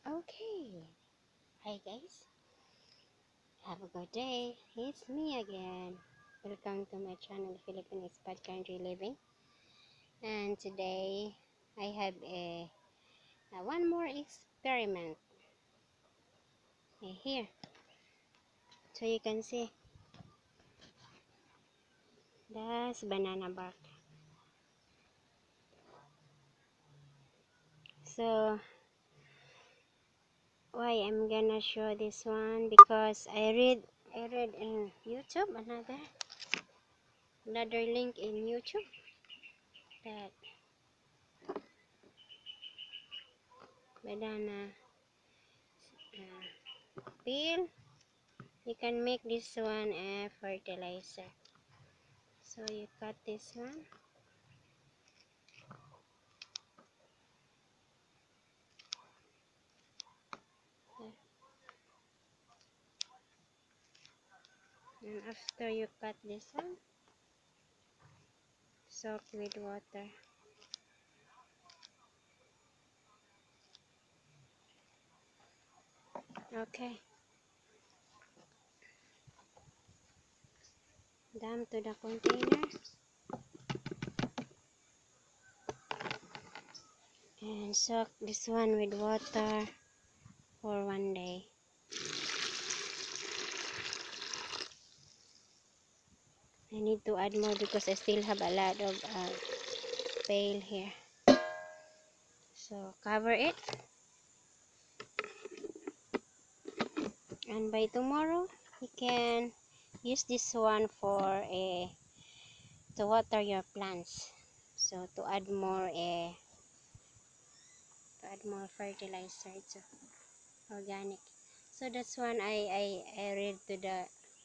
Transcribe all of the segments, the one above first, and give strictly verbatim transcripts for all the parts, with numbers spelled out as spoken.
Okay, hi guys, have a good day. It's me again. Welcome to my channel, Philippine Expat Country Living. And today I have a, a one more experiment uh, here. So you can see that's banana bark. So why I'm gonna show this one, because I read I read in YouTube another another link in YouTube that banana uh, peel, you can make this one a fertilizer. So you cut this one, and after you cut this one, soak with water. Okay, dump to the container and soak this one with water for one day. I need to add more because I still have a lot of uh, pail here. So cover it, and by tomorrow you can use this one for a to water your plants. So to add more a to add more fertilizer, it's organic. So that's one I I I read to the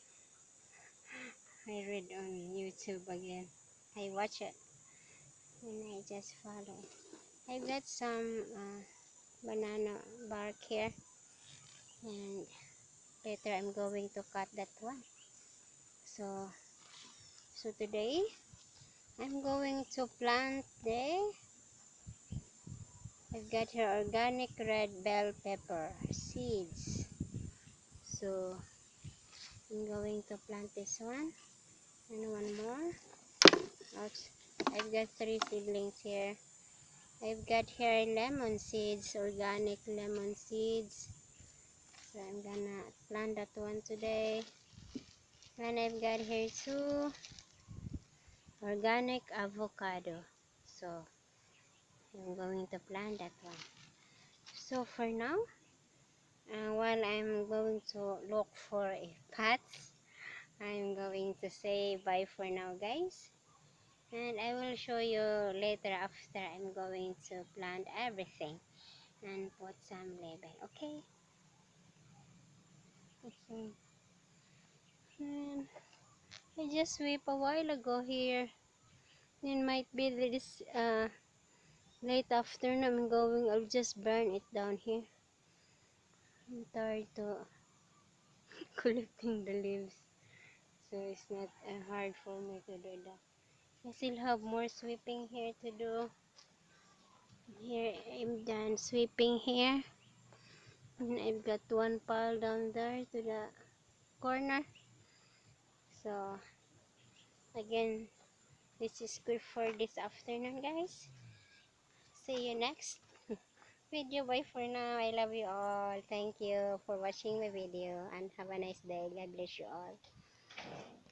I read on YouTube again. I watch it and I just follow. I've got some uh, banana bark here, and later I'm going to cut that one. So so today I'm going to plant the I've got here organic red bell pepper seeds. So I'm going to plant this one and one more. Ouch. I've got three seedlings here. I've got here lemon seeds, organic lemon seeds. So I'm gonna plant that one today. And I've got here two organic avocado. So I'm going to plant that one. So for now, uh, while I'm going to look for a pot, I'm going to say bye for now, guys. And I will show you later after I'm going to plant everything and put some label. Okay, okay. And I just sweep a while ago here. It might be this uh late afternoon. I'm going I'll just burn it down here. I'm tired to collecting the leaves, so it's not uh, hard for me to do that. I still have more sweeping here to do. Here I'm done sweeping here, and I've got one pile down there to the corner. So again, this is good for this afternoon, guys. See you next video. Bye for now. I love you all. Thank you for watching my video, and have a nice day. God bless you all.